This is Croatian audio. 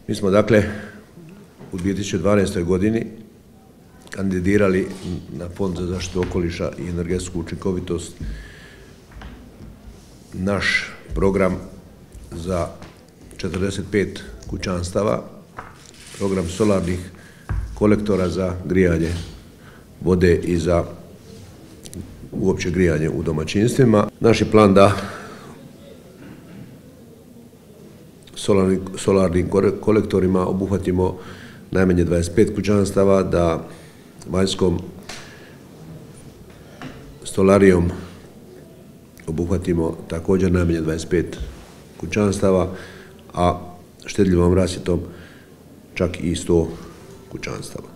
Mi smo dakle u 2012. godini kandidirali na Fond za zaštitu okoliša i energetsku učinkovitost naš program za 45 kućanstava, program solarnih kolektora za grijanje vode i za uopće grijanje u domaćinstvima. Naš je plan da solarnim kolektorima obuhvatimo najmanje 25 kućanstava, da vanjskom stolarijom obuhvatimo također najmanje 25 kućanstava, a štedljivom rasvjetom čak i 100 kućanstava.